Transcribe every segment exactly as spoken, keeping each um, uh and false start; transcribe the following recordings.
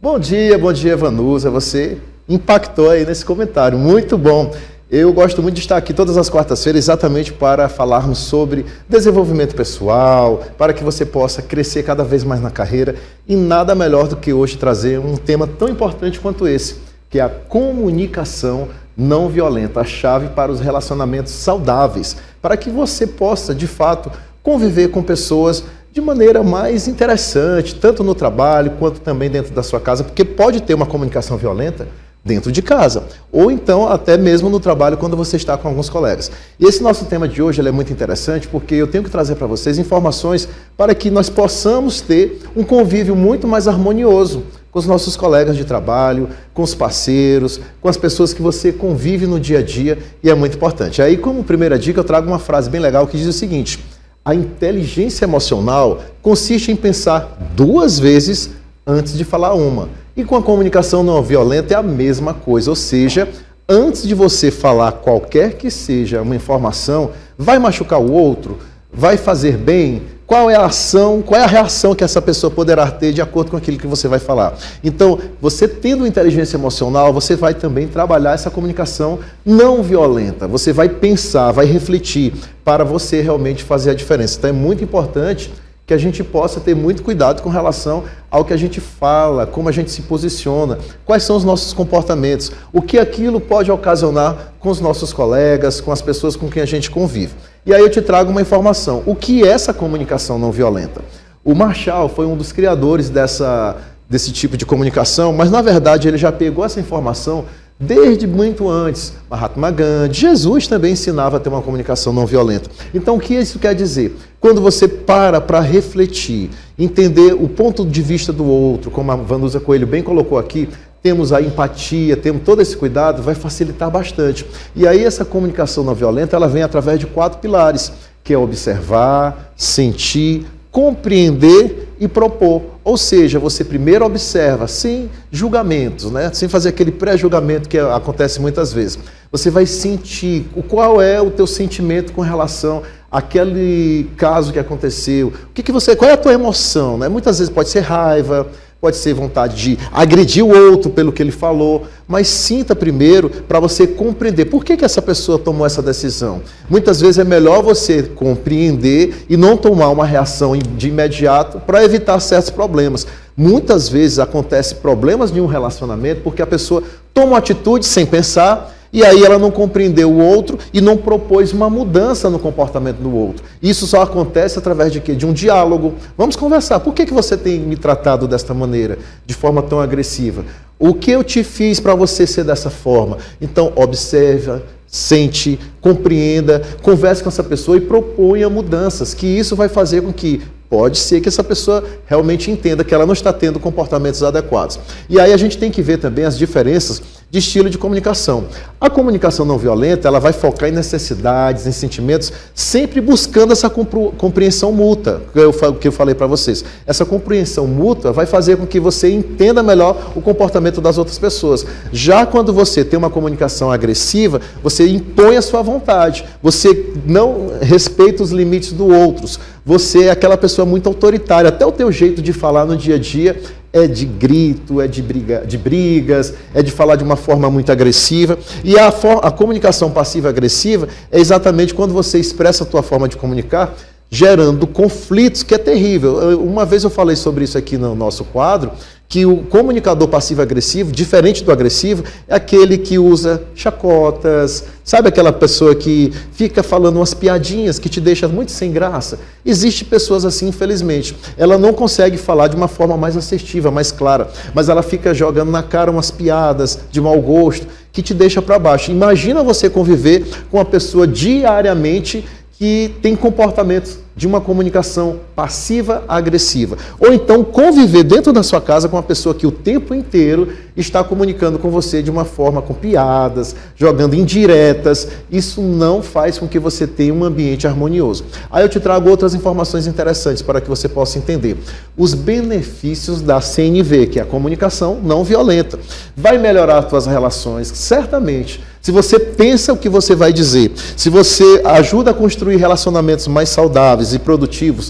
Bom dia, bom dia, Vanusa. Você impactou aí nesse comentário. Muito bom. Eu gosto muito de estar aqui todas as quartas-feiras exatamente para falarmos sobre desenvolvimento pessoal, para que você possa crescer cada vez mais na carreira. E nada melhor do que hoje trazer um tema tão importante quanto esse, que é a comunicação não violenta, a chave para os relacionamentos saudáveis, para que você possa, de fato, conviver com pessoas de maneira mais interessante, tanto no trabalho quanto também dentro da sua casa, porque pode ter uma comunicação violenta dentro de casa, ou então até mesmo no trabalho quando você está com alguns colegas. E esse nosso tema de hoje ele é muito interessante porque eu tenho que trazer para vocês informações para que nós possamos ter um convívio muito mais harmonioso com os nossos colegas de trabalho, com os parceiros, com as pessoas que você convive no dia a dia, e é muito importante. Aí, como primeira dica, eu trago uma frase bem legal que diz o seguinte: a inteligência emocional consiste em pensar duas vezes antes de falar uma. E com a comunicação não violenta é a mesma coisa, ou seja, antes de você falar qualquer que seja uma informação, vai machucar o outro, vai fazer bem, qual é a ação, qual é a reação que essa pessoa poderá ter de acordo com aquilo que você vai falar. Então, você tendo inteligência emocional, você vai também trabalhar essa comunicação não violenta. Você vai pensar, vai refletir para você realmente fazer a diferença. Então, é muito importante que a gente possa ter muito cuidado com relação ao que a gente fala, como a gente se posiciona, quais são os nossos comportamentos, o que aquilo pode ocasionar com os nossos colegas, com as pessoas com quem a gente convive. E aí eu te trago uma informação. O que é essa comunicação não violenta? O Marshall foi um dos criadores dessa, desse tipo de comunicação, mas na verdade ele já pegou essa informação desde muito antes. Mahatma Gandhi, Jesus também ensinava a ter uma comunicação não violenta. Então, o que isso quer dizer? Quando você para para refletir, entender o ponto de vista do outro, como a Vanusa Coelho bem colocou aqui, temos a empatia, temos todo esse cuidado, vai facilitar bastante. E aí essa comunicação não violenta, ela vem através de quatro pilares, que é observar, sentir, compreender e propor. Ou seja, você primeiro observa, sem julgamentos, né? Sem fazer aquele pré-julgamento que acontece muitas vezes. Você vai sentir qual é o teu sentimento com relação àquele caso que aconteceu. O que que você, qual é a tua emoção, né? Muitas vezes pode ser raiva, pode ser vontade de agredir o outro pelo que ele falou, mas sinta primeiro para você compreender por que que essa pessoa tomou essa decisão. Muitas vezes é melhor você compreender e não tomar uma reação de imediato para evitar certos problemas. Muitas vezes acontecem problemas de um relacionamento porque a pessoa toma uma atitude sem pensar, e aí ela não compreendeu o outro e não propôs uma mudança no comportamento do outro. Isso só acontece através de quê? De um diálogo. Vamos conversar. Por que que você tem me tratado desta maneira, de forma tão agressiva? O que eu te fiz para você ser dessa forma? Então, observa, sente, compreenda, converse com essa pessoa e proponha mudanças, que isso vai fazer com que pode ser que essa pessoa realmente entenda que ela não está tendo comportamentos adequados. E aí a gente tem que ver também as diferenças de estilo de comunicação. A comunicação não violenta, ela vai focar em necessidades, em sentimentos, sempre buscando essa compreensão mútua, que eu, que eu falei para vocês. Essa compreensão mútua vai fazer com que você entenda melhor o comportamento das outras pessoas. Já quando você tem uma comunicação agressiva, você impõe a sua vontade, você não respeita os limites do outro, você é aquela pessoa muito autoritária, até o teu jeito de falar no dia a dia é de grito, é de, briga, de brigas, é de falar de uma forma muito agressiva. E a, for, a comunicação passiva-agressiva é exatamente quando você expressa a tua forma de comunicar, gerando conflitos, que é terrível. Uma vez eu falei sobre isso aqui no nosso quadro, que o comunicador passivo-agressivo, diferente do agressivo, é aquele que usa chacotas, sabe aquela pessoa que fica falando umas piadinhas que te deixa muito sem graça? Existem pessoas assim, infelizmente. Ela não consegue falar de uma forma mais assertiva, mais clara, mas ela fica jogando na cara umas piadas de mau gosto que te deixa para baixo. Imagina você conviver com uma pessoa diariamente que tem comportamentos de uma comunicação passiva-agressiva. Ou então conviver dentro da sua casa com uma pessoa que o tempo inteiro está comunicando com você de uma forma com piadas, jogando indiretas. Isso não faz com que você tenha um ambiente harmonioso. Aí eu te trago outras informações interessantes para que você possa entender. Os benefícios da C N V, que é a comunicação não violenta. Vai melhorar as tuas relações, certamente. Se você pensa o que você vai dizer, se você ajuda a construir relacionamentos mais saudáveis e produtivos,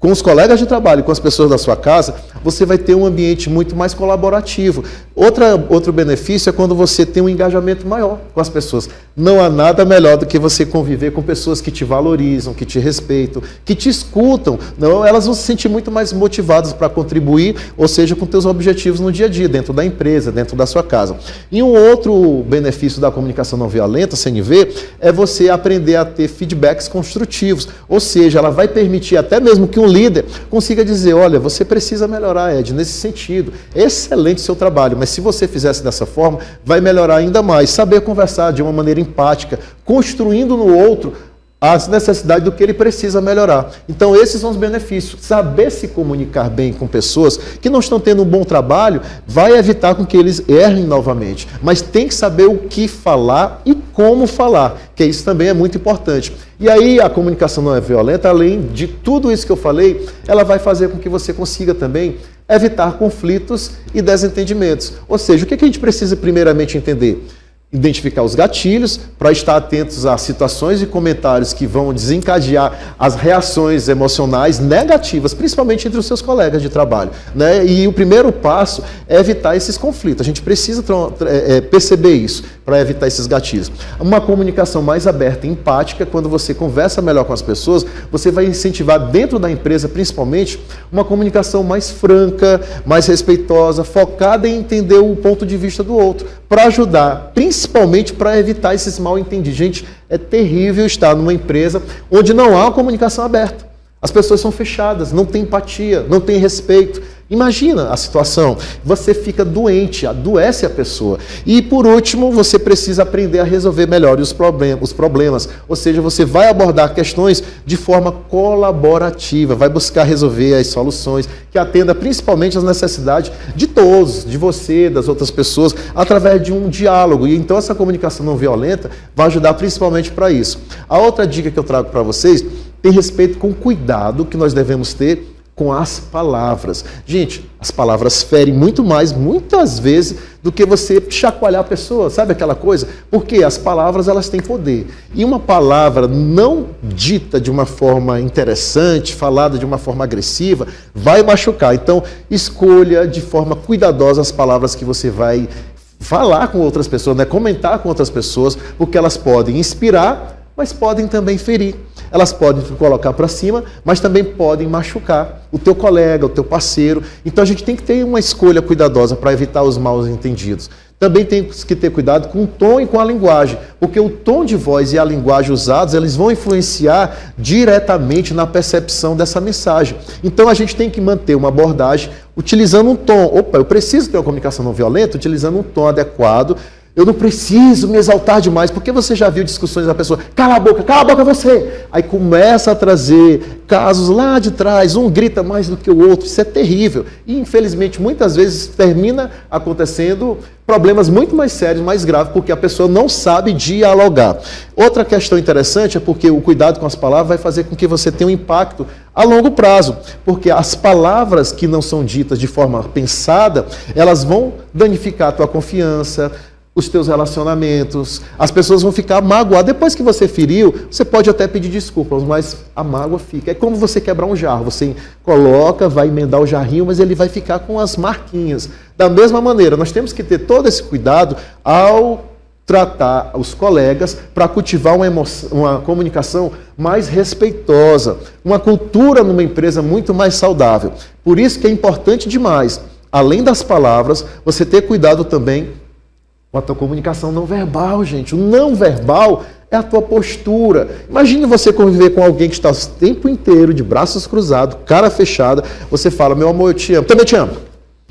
com os colegas de trabalho, com as pessoas da sua casa, você vai ter um ambiente muito mais colaborativo. Outra, outro benefício é quando você tem um engajamento maior com as pessoas. Não há nada melhor do que você conviver com pessoas que te valorizam, que te respeitam, que te escutam. Não, elas vão se sentir muito mais motivadas para contribuir, ou seja, com teus objetivos no dia a dia, dentro da empresa, dentro da sua casa. E um outro benefício da comunicação não violenta, C N V, é você aprender a ter feedbacks construtivos. Ou seja, ela vai permitir até mesmo que um líder consiga dizer, olha, você precisa melhorar, Ed, nesse sentido. Excelente seu trabalho, mas se você fizesse dessa forma, vai melhorar ainda mais. Saber conversar de uma maneira empática, construindo no outro as necessidades do que ele precisa melhorar. Então, esses são os benefícios. Saber se comunicar bem com pessoas que não estão tendo um bom trabalho vai evitar com que eles errem novamente. Mas tem que saber o que falar e como falar, que isso também é muito importante. E aí, a comunicação não é violenta, além de tudo isso que eu falei, ela vai fazer com que você consiga também evitar conflitos e desentendimentos. Ou seja, o que a gente precisa primeiramente entender? Identificar os gatilhos para estar atentos a situações e comentários que vão desencadear as reações emocionais negativas, principalmente entre os seus colegas de trabalho, né? E o primeiro passo é evitar esses conflitos. A gente precisa é, perceber isso para evitar esses gatilhos. Uma comunicação mais aberta e empática, quando você conversa melhor com as pessoas, você vai incentivar dentro da empresa, principalmente, uma comunicação mais franca, mais respeitosa, focada em entender o ponto de vista do outro, para ajudar, principalmente para evitar esses mal-entendidos. Gente, é terrível estar numa empresa onde não há uma comunicação aberta. As pessoas são fechadas, não tem empatia, não tem respeito. Imagina a situação, você fica doente, adoece a pessoa. E por último, você precisa aprender a resolver melhor os problemas, os problemas. Ou seja, você vai abordar questões de forma colaborativa, vai buscar resolver as soluções que atenda principalmente às necessidades de todos, de você, das outras pessoas, através de um diálogo. E então essa comunicação não violenta vai ajudar principalmente para isso. A outra dica que eu trago para vocês tem respeito com o cuidado que nós devemos ter com as palavras. Gente, as palavras ferem muito mais, muitas vezes, do que você chacoalhar a pessoa, sabe aquela coisa? Porque as palavras, elas têm poder. E uma palavra não dita de uma forma interessante, falada de uma forma agressiva, vai machucar. Então, escolha de forma cuidadosa as palavras que você vai falar com outras pessoas, né? Comentar com outras pessoas, porque elas podem inspirar, mas podem também ferir. Elas podem te colocar para cima, mas também podem machucar o teu colega, o teu parceiro. Então a gente tem que ter uma escolha cuidadosa para evitar os mal entendidos. Também tem que ter cuidado com o tom e com a linguagem, porque o tom de voz e a linguagem usados, eles vão influenciar diretamente na percepção dessa mensagem. Então a gente tem que manter uma abordagem utilizando um tom. Opa, eu preciso ter uma comunicação não violenta, utilizando um tom adequado. Eu não preciso me exaltar demais, porque você já viu discussões da pessoa, cala a boca, cala a boca você! Aí começa a trazer casos lá de trás, um grita mais do que o outro, isso é terrível. E infelizmente muitas vezes termina acontecendo problemas muito mais sérios, mais graves, porque a pessoa não sabe dialogar. Outra questão interessante é porque o cuidado com as palavras vai fazer com que você tenha um impacto a longo prazo, porque as palavras que não são ditas de forma pensada, elas vão danificar a tua confiança, os teus relacionamentos, as pessoas vão ficar magoadas. Depois que você feriu, você pode até pedir desculpas, mas a mágoa fica. É como você quebrar um jarro, você coloca, vai emendar o jarrinho, mas ele vai ficar com as marquinhas. Da mesma maneira, nós temos que ter todo esse cuidado ao tratar os colegas para cultivar uma, emoção, uma comunicação mais respeitosa, uma cultura numa empresa muito mais saudável. Por isso que é importante demais, além das palavras, você ter cuidado também com a tua comunicação não verbal, gente. O não verbal é a tua postura. Imagine você conviver com alguém que está o tempo inteiro de braços cruzados, cara fechada, você fala, meu amor, eu te amo, também te amo.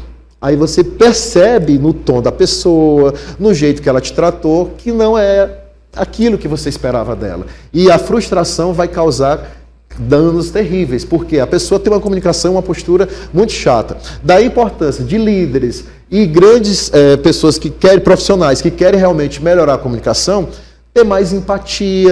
Aí você percebe no tom da pessoa, no jeito que ela te tratou, que não é aquilo que você esperava dela. E a frustração vai causar danos terríveis, porque a pessoa tem uma comunicação, uma postura muito chata. Daí a importância de líderes e grandes é, pessoas que querem, profissionais, que querem realmente melhorar a comunicação, ter mais empatia,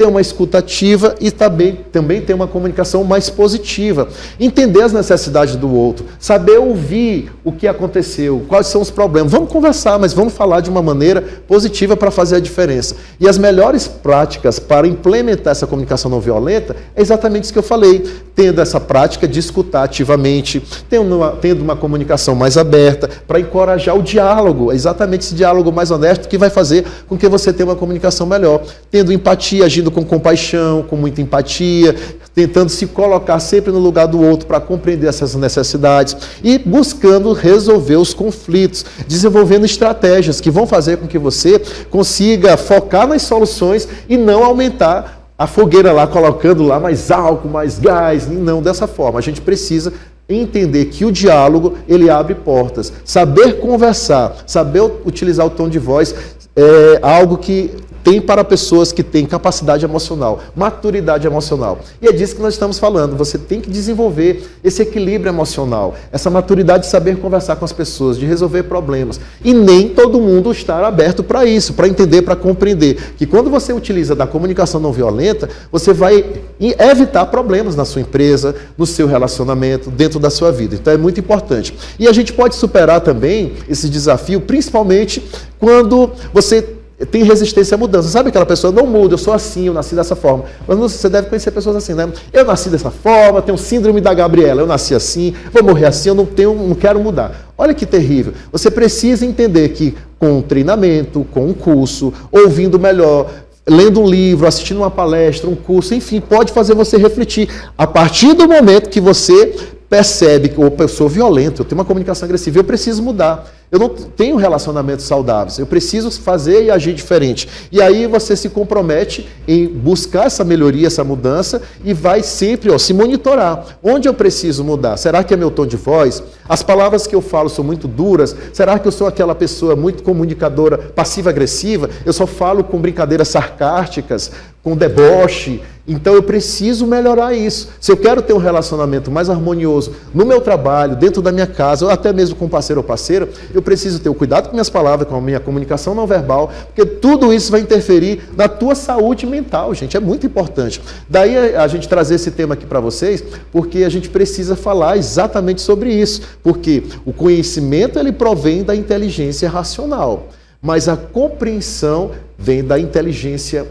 ter uma escuta ativa e também, também ter uma comunicação mais positiva. Entender as necessidades do outro, saber ouvir o que aconteceu, quais são os problemas. Vamos conversar, mas vamos falar de uma maneira positiva para fazer a diferença. E as melhores práticas para implementar essa comunicação não violenta é exatamente isso que eu falei, tendo essa prática de escutar ativamente, tendo uma, tendo uma comunicação mais aberta, para encorajar o diálogo, é exatamente esse diálogo mais honesto que vai fazer com que você tenha uma comunicação melhor. Tendo empatia, agindo com compaixão, com muita empatia, tentando se colocar sempre no lugar do outro para compreender essas necessidades e buscando resolver os conflitos, desenvolvendo estratégias que vão fazer com que você consiga focar nas soluções e não aumentar a fogueira lá, colocando lá mais álcool, mais gás, e não dessa forma. A gente precisa entender que o diálogo, ele abre portas. Saber conversar, saber utilizar o tom de voz é algo que tem para pessoas que têm capacidade emocional, maturidade emocional. E é disso que nós estamos falando. Você tem que desenvolver esse equilíbrio emocional, essa maturidade de saber conversar com as pessoas, de resolver problemas. E nem todo mundo está aberto para isso, para entender, para compreender que quando você utiliza da comunicação não violenta, você vai evitar problemas na sua empresa, no seu relacionamento, dentro da sua vida. Então é muito importante. E a gente pode superar também esse desafio, principalmente quando você tem resistência à mudança. Sabe aquela pessoa, não muda, eu sou assim, eu nasci dessa forma. Mas você deve conhecer pessoas assim, né? Eu nasci dessa forma, tenho síndrome da Gabriela, eu nasci assim, vou morrer assim, eu não, tenho, não quero mudar. Olha que terrível. Você precisa entender que com um treinamento, com um curso, ouvindo melhor, lendo um livro, assistindo uma palestra, um curso, enfim, pode fazer você refletir. A partir do momento que você percebe que opa, eu sou violento, eu tenho uma comunicação agressiva, eu preciso mudar. Eu não tenho relacionamentos saudáveis, eu preciso fazer e agir diferente. E aí você se compromete em buscar essa melhoria, essa mudança e vai sempre ó, se monitorar. Onde eu preciso mudar? Será que é meu tom de voz? As palavras que eu falo são muito duras? Será que eu sou aquela pessoa muito comunicadora, passiva-agressiva? Eu só falo com brincadeiras sarcásticas, com deboche? Então eu preciso melhorar isso. Se eu quero ter um relacionamento mais harmonioso no meu trabalho, dentro da minha casa, ou até mesmo com um parceiro ou parceira, eu preciso ter o cuidado com minhas palavras, com a minha comunicação não verbal, porque tudo isso vai interferir na tua saúde mental, gente. É muito importante. Daí a gente trazer esse tema aqui para vocês, porque a gente precisa falar exatamente sobre isso. Porque o conhecimento, ele provém da inteligência racional, mas a compreensão vem da inteligência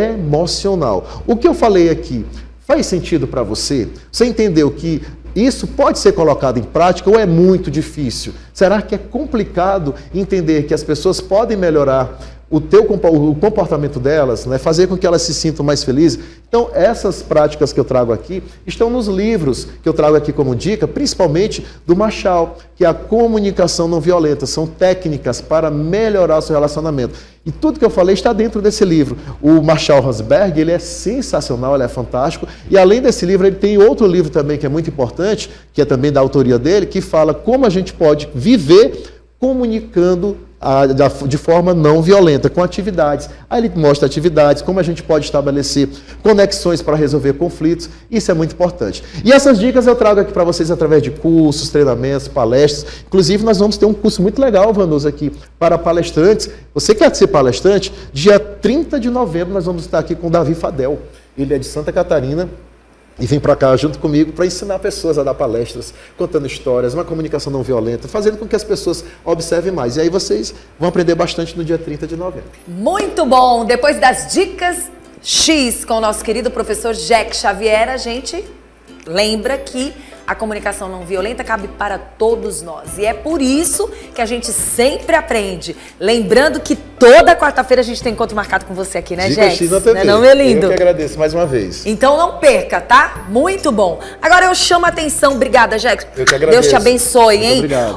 emocional. O que eu falei aqui faz sentido para você? Você entendeu que isso pode ser colocado em prática ou é muito difícil? Será que é complicado entender que as pessoas podem melhorar o, teu, o comportamento delas, né? Fazer com que elas se sintam mais felizes? Então, essas práticas que eu trago aqui estão nos livros que eu trago aqui como dica, principalmente do Marshall, que é a comunicação não violenta. São técnicas para melhorar o seu relacionamento. E tudo que eu falei está dentro desse livro. O Marshall Rosenberg, ele é sensacional, ele é fantástico. E além desse livro, ele tem outro livro também que é muito importante, que é também da autoria dele, que fala como a gente pode viver comunicando a, de forma não violenta, com atividades. Aí ele mostra atividades, como a gente pode estabelecer conexões para resolver conflitos. Isso é muito importante. E essas dicas eu trago aqui para vocês através de cursos, treinamentos, palestras. Inclusive, nós vamos ter um curso muito legal, Vanusa, aqui para palestrantes. Você quer ser palestrante? Dia trinta de novembro nós vamos estar aqui com o Davi Fadel. Ele é de Santa Catarina. E vem para cá junto comigo para ensinar pessoas a dar palestras, contando histórias, uma comunicação não violenta, fazendo com que as pessoas observem mais. E aí vocês vão aprender bastante no dia trinta de novembro. Muito bom! Depois das dicas X com o nosso querido professor Jack Xavier, a gente lembra que a comunicação não violenta cabe para todos nós. E é por isso que a gente sempre aprende. Lembrando que toda quarta-feira a gente tem encontro marcado com você aqui, né, Dica Jack? X na T V. Não, é não, meu lindo? Eu que agradeço mais uma vez. Então não perca, tá? Muito bom. Agora eu chamo a atenção. Obrigada, Jack. Eu que agradeço. Deus te abençoe, Muito hein? obrigado.